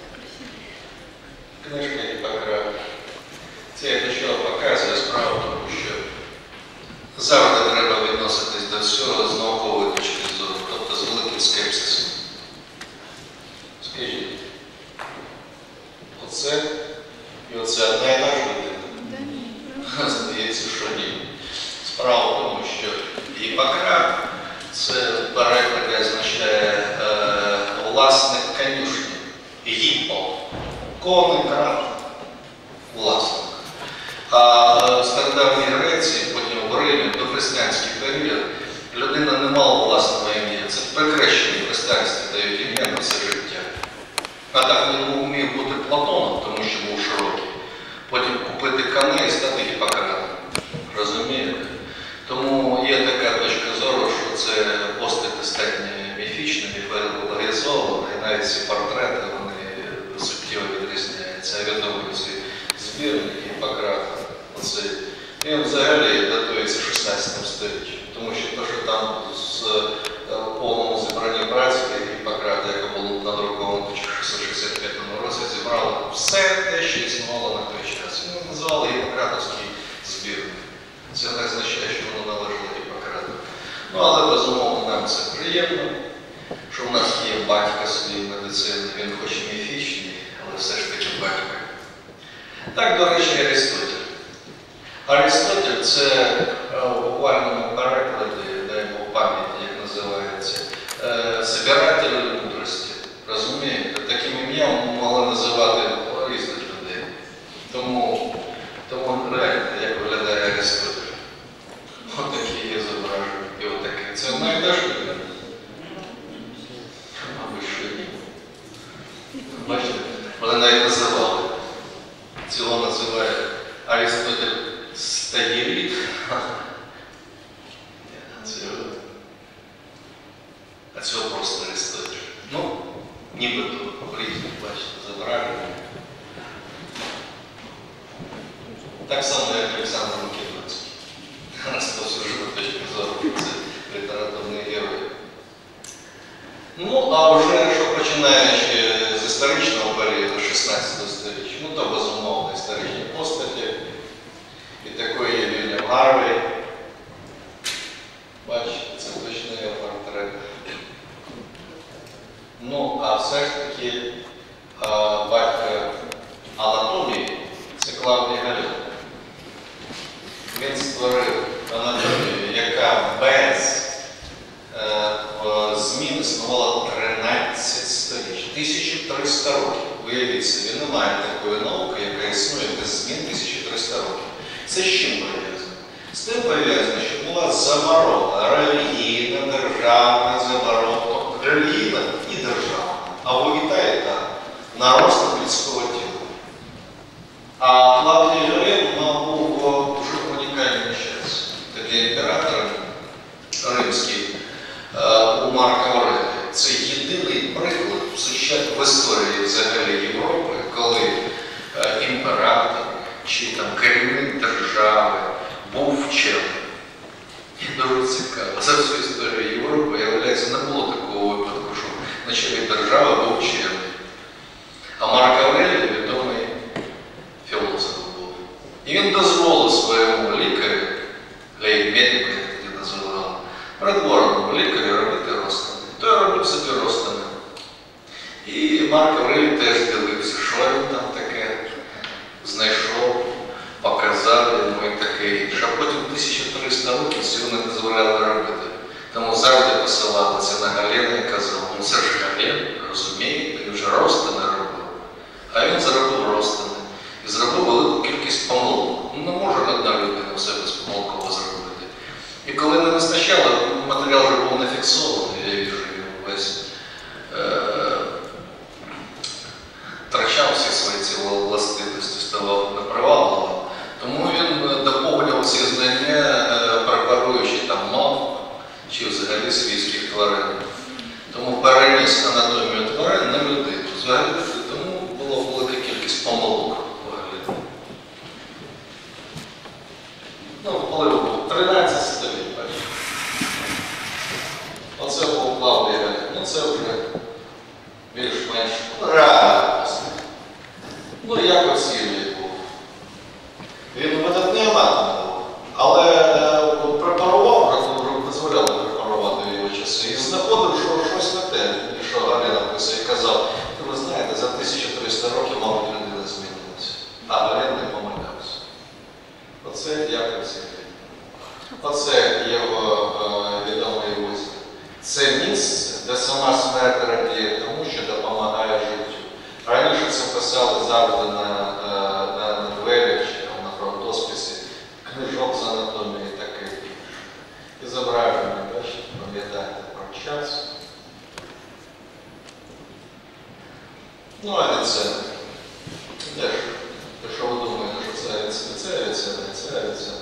Книжка Гіппократ. Це я до чого показую справу, тому що завжди треба відноситись до всього з наукової точки зору, тобто з великим скепсисом. Скажіть, оце і оце одна і та ж людина? Здається, що ні. Справа в тому, що Гіппократ – це в перекладі означає власник конюшні. Гіппо – коник, крат, власник. А в стародавній Греції, потім в Римі, до християнський період, людина не мала власного ім'я. Це прикрещені в християнстві дають ім'я на все життя. А так він міг бути Платоном, тому що був широкий. Потім купити коней і стати Гіппократом. Розумієте? Тому є така точка зору, що це постать достатньо міфічна, міфологізована, і навіть ці портрети, вони суттєво відрізняються. А відомий цей збірник Гіппократа, він взагалі датується 16 століттям. Тому що те, що там з повному зібранні праці Гіппократа, яка була надрукована в 1665 році, зібрали все те, що існувало на той час. Його називали Гіппократовський збірник. Це не означає, що воно належало Гіппократу. Ну, але, безумовно, нам це приємно, що в нас є батько своєї медицини, він хоч міфічний, але все ж таки батько. Так, до речі, Аристотель. Аристотель – це в буквальному перекладі, дай Бог пам'яті, як називається, собиратель мудрості. Розумієте? Цього називає Аристотель стагірит. А цього просто Аристотель. Ну, нібито різні, бачите, зображення. Так само, як Олександр Македонський. Розповсюджена точка зору, це літературний герой. Ну, а вже, що починаючи з історичного періоду 16 століття, ну, то безумовно історичні постаті. І такої є Вільям Гарвей. Бачите, це точно його портрет. Ну, а все ж таки батько анатомії – це Клавдій Гален. Він створив анатомію, яка без змін існувала 13 століть, 1300 років. Уявіть собі, немає такої науки, яка існує без змін 1300 років. Це з чим пов'язано? З тим пов'язано, що була заморозка, релігійна, державна заморозка, релігійна і державна. Або і та, на розклад людського тіла. А Клавдій Гален був дуже унікальний час. Такий імператор римський у Марка Аврелія. Це єдиний приклад в історії взагалі Європи, коли імператор чи там керівник держави був вченим. І дуже цікаво. За всю історію Європи, виявляється, не було такого випадку, що на чолі держави був вчений. А Марк Аврелій відомий філософ був. І він дозволив своєму лікарю, лейб-медику, як тоді називали, придворному лікарю робити розтини. Той робив собі розтини. І Марк Аврелій теж дивився, що він там таке знайшов, показав йому і таке інше. А потім 1300 років цього не дозволяли робити. Тому завжди посилалися на Галена і казав, ну це ж Гален, розумієте, він вже розтини робив. А він зробив розтини. І зробив велику кількість помилок. Ну, не може одна людина все безпомилково зробити. І коли не вистачало, матеріал вже був не фіксований, я віжу його весь втрачав всі свої ці властивості, ставав непривабливим. Тому він доповнював ці знання, препаруючи там мав чи взагалі свійських тварин. Тому переніс анатомію тварин на людину. Взагалі, тому була велика кількість помилок. Ну, коли був 13 століть, бачите. Оце був Клавдій Гален. Ну, це вже більш-менш реально. Ну, як оцінює був. Він видатний анатом був, але препарував, дозволяли препарувати в його часи, і знаходив, що щось не те, що Гален написав, і казав, ви знаєте, за 1300 років, мабуть, людина змінилася, а Гален не помилявся. Оце як оцінює. Оце його відомий вислів. Це місце, де сама смерть радіє тому, що допомагає життю. Раніше це писали завжди на дверях чи на фронтосписі, книжок з анатомії таких. І зображення, бачите, пам'ятаєте про час. Ну, а Авіценна. Де ж? Що ви думаєте, що це Авіценна? Це Авіценна, це Авіценна.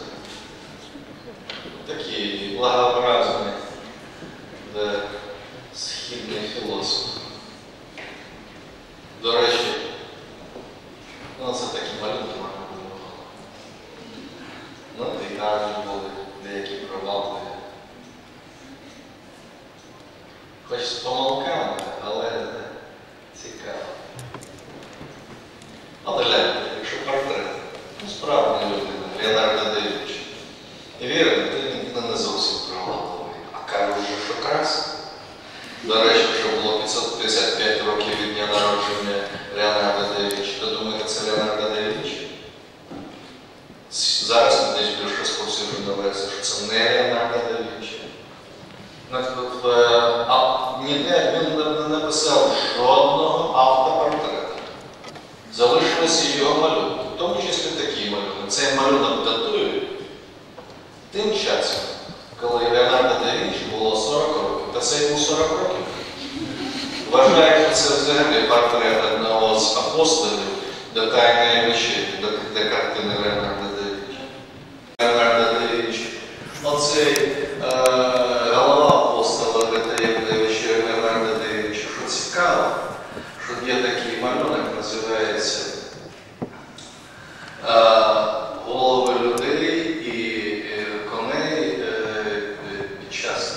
Такий благообразний, де східний філософ. До речі, ну це такі малюнки, мабуть, ну, і гарні були, деякі привабливі. Хоч з помилками, але цікаво. Але гляньте, якщо портрет, ну справді людина, Леонардо да Вінчі. І вірите, він не зовсім привабливий, а кажуть, що красивий. До речі, що було 555 років від дня народження Леонардо да Вінчі. То думаєте, це Леонардо да Вінчі? Зараз десь більш розповсюджена версія, що це не Леонардо да Вінчі. Ніде він не написав жодного автопортрета. Залишилися його малюнки, в тому числі такі малюнки. Цей малюнок датує тим часом, коли Леонардо да Вінчі було 40 років, та це йому 40 років. Вважають, що це взагалі портрет одного з апостолів до Тайної вечері, до картини Леонардо да Вінчі. Леонардо да Вінчі. Оцей голова апостола до Таємної вечері Леонардо да Вінчі. Що цікаво, що є такий малюнок, називається голови людей і коней під час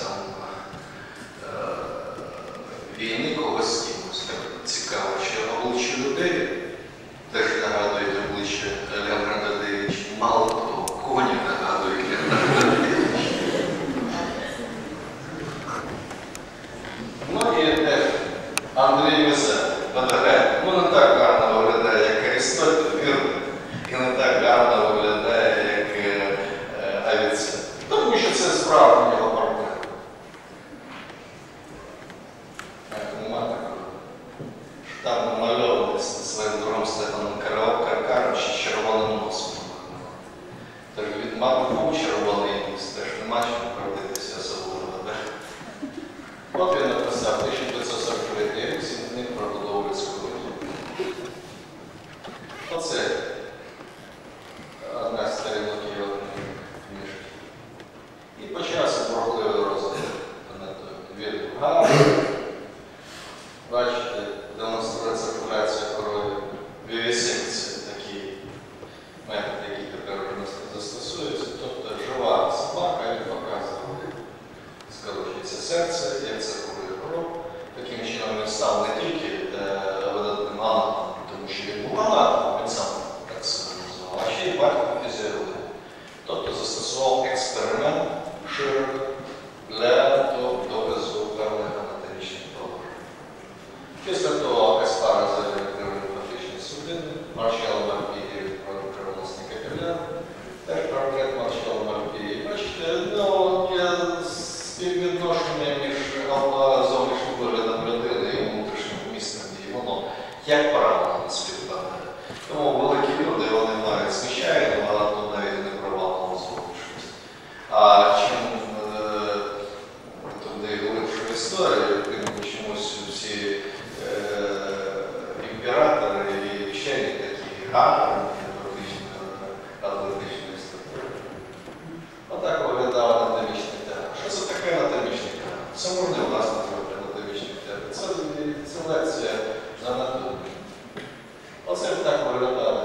війни когось з кимось. Цікаво, що обличчя людей теж нагадують обличчя Леонардо да Вінчі. Мало хто, коні нагадують Леонардо да Вінчі. Ну і теж Андрій Везет, фотографія. Ну не так гарно виглядає, як Арістотель, вірно. І не так гарно виглядає, як Авіценна. Тому що це справді його портрет. Нема такого. Що там намальований своїм другом Стефаном Каркаром ще червоним носом. Тож від мами був червоний ніс, теж нема чим правдитися особливо. От він написав 1543 рік, 7 книг про будову людського життя. Оце одна з сторінок його книжки. І почався бурхливий розвиток анатомії. Від гарно, бачите, демонструє циркуляція крові, вівісекція, такий метод, який тепер застосується. Тобто жива собака, він показує, скорочується серце, як циркулює кров. Таким чином він став не тільки видатним анатомом, тому що він був анатомом, він сам так себе називав, а ще й батьком фізіології. Тобто застосував експеримент широко для доказу певних анатомічних положень. Після того Каспара відкрив лімфатичні судини, Марчелло Мальпігі відкрив кровоносні капіляри, теж портрет Марчелло Мальпігі. Бачите, є співвідношення між зовнішнім виглядом людини і внутрішнім вмістом її, воно як паралельно співпадає. Тому великі люди, вони мають звичайну, але навіть не провалену зовнішність. А чим туди глибшу історію, тим чомусь всі імператори і вчені такі гарні, атлетичні структури. Отак виглядав анатомічний театр. Що це таке анатомічний театр? Це можна власне зробити анатомічний театр. Це лекція з анатомії. Оце так виглядає.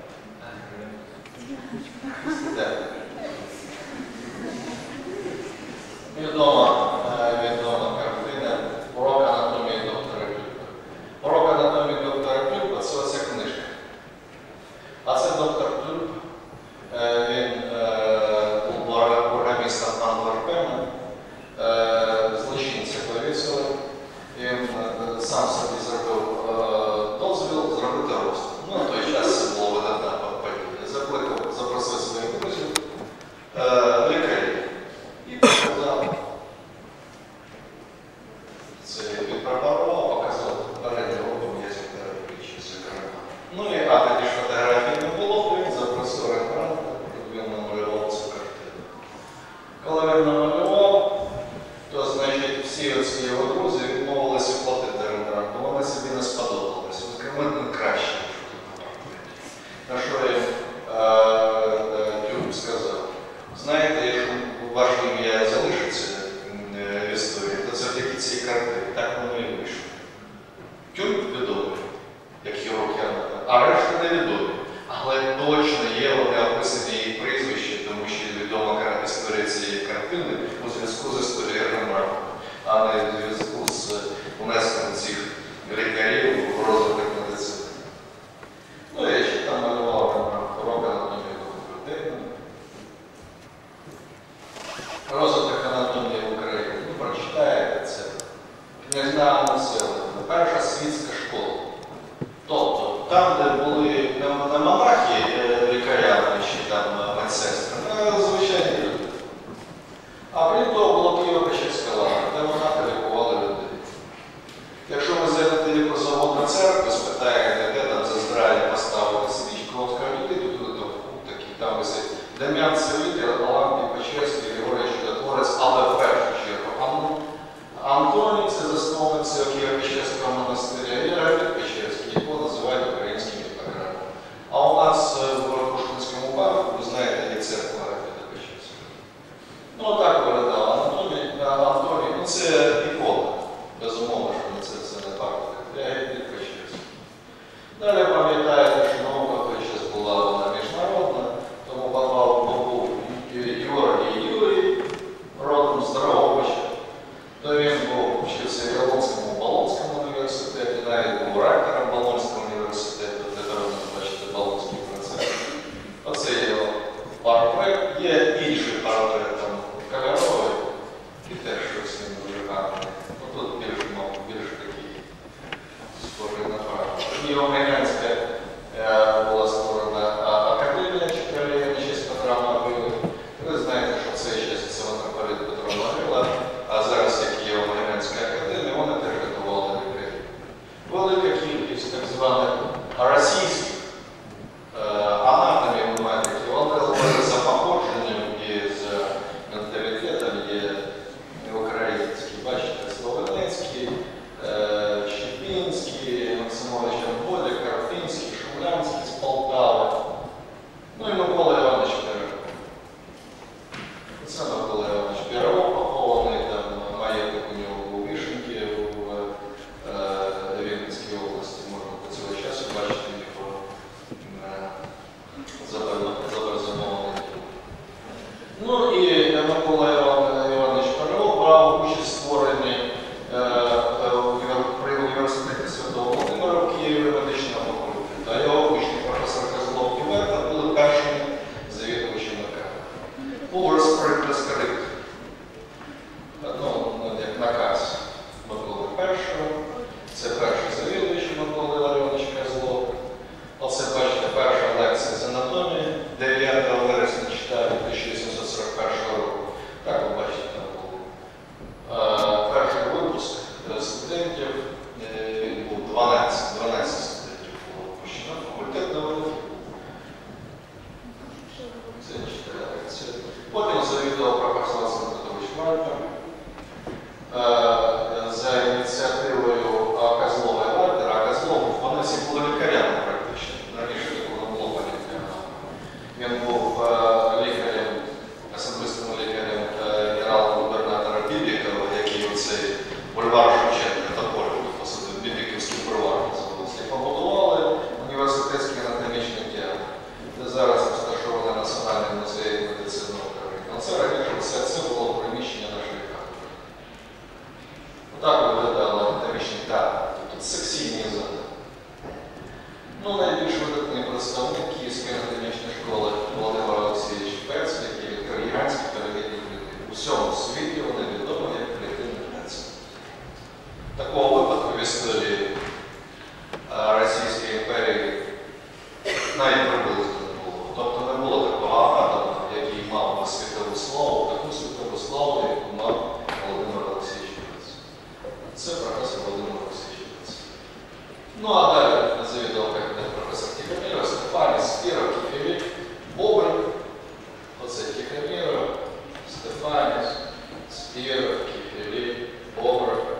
Відома картина «Урок анатомії доктора Клюпа». «Урок анатомії доктора Клюпа» – це оця книжка. А це доктор Клюп. Він був бургомістром Антверпена, злочинця повісили. Він сам собі зробив дозвіл зробити рост. Ну, на той час це було видатна подія. Запросив своїх друзів, лікарів. І показав. Це відпропарував, показав передній руку м'язів терапії, зокрема. Ну і тоді ж фотографій не було, він запросив Рембрандта, він намалював цю картину. Коли він намалював, то, значить, всі оці його друзі відмовилися платити Рембрандту. Вони собі не сподобалися. Він краще, ніж тут на портреті. На що їм Тюрк сказав: знаєте, якщо ваше ім'я залишиться в історії, то це тільки ці картини. Так воно і вийшло. Тюрк відомий, як хірург, а решта невідомі. Але точно є, вони описані її прізвище, тому що відома історія цієї картини у зв'язку з історією Рембрандта, а не у зв'язку з внеском цих лікарів у розвиток медицини. Ну, я ще там малював «Урок анатомії доктора». Розвиток анатомії в Україні. Ви прочитаєте це. Князьна Анна Всеволодівна, перша світська школа. Тобто, там, де були не монахи лікарями чи там медсестрами, а звичайні люди. А крім того, була Києво-Печерська лавра, де монахи лікували людей. Якщо ви зайдете в лікозаводну церкву, спитаєте, де там за здраві поставили свічку, скажете, туди такі, там висить Дем'ян Севитий, Лампій Печерський, Григорій Чудотворець, але в першу чергу Антоній – це засновник Києво-Печерського монастиря, і Равлік Печерський, якого називають українським Гіппократом. Далі пам'ятаєте, що наука той час була вона міжнародна, тому був Георгій Юрій, родом з Дрогобича, то він вчився в Ялонському Болонському університеті, навіть був ректором Болонського університету, де ви бачите Болонський процес. Оце його портрет. Є інший портрет, там кольоровий, і теж щось він дуже гарний. Тут більш такий схожий на правду. Євгенська була створена академія Чекалія на честь Петра Могили. Ви знаєте, що в цей час це митрополит Петро Могила, а зараз, як є Євгенська академія, вони теж готували лікарів. Велика кількість так званих російських анатомів у медиків, вони за походженням і з менталітетом є українські. Бачите, Словенецький, Щепінський, Максимович Анголі, Карпінський, Шумлянський з Полтави. Ну і Микола Іванович Пирогов. Це Микола Іванович Пирогов, похований, там маєток у нього у Вишеньки, у Вінницькій області. Можна по цього часу бачити його заберзамований. Ну і Микола Іванович Пирогов брав участь в створенні при університеті Святого Володимира в Києві медичного факультету. А його учні професор Козлов і Верта були першими завідувачами кафедри. Був розкрит, як наказ Миколи І. Це перший завідувач Миколи Ларіонович Козлов. Оце, бачите, перша лекція з анатомії, 9 вересня читаю 1841 року. Так, ви бачите, там був перший випуск студентів, він був 12 студентів було випущено, факультет наводив. Це читає лекція. Потім завідував професор Олександр Петрович Мальта. За ініціативою Козлова і Вальтера, а Козлов, вони всі були лікарями практично. Раніше такого не було поняття. Він був лікарем, особистим лікарем генерал-губернатора Бібікова, який оцей бульвар Шевченка, Тополь, посадив, Бібіківський бульвар називався. І побудували університетський анатомічний театр, де зараз розташований Національний музей медицини України. Це раніше все це було приміщення нашої кафедри. Отак виглядало анатомічний театр. Тут секційні зали. Ну, найбільш видатний представник Київської анатомічної школи Володимир Олексійович Пец, який відкрив гігантські пірамідні клітини. У всьому світі вони відомі як клітини Пеца. Такого випадку в історії Російської імперії навіть приблизно не було. Тобто не було такого атома, який мав світову славу, таку світову славу, яку мав Володимир Олексійович Пец. Це професор Володимир Олексійович Пец. Ну а далі завідував кабінет професор Тихоміров, Стефаніс, Спіров, Кіфіліп, Бобрик. Оце Тихоміров, Стефаніс, Спіров, Кіфіліп, Бобрик.